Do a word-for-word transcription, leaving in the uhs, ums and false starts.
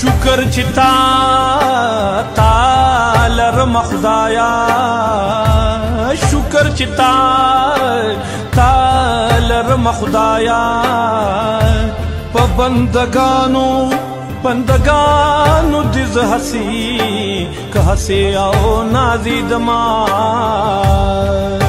شکر چتا تالر مخدایا شکر چتا تالر مخدایا پا بندگانو بندگانو دیز حسی که حسی او نازی دما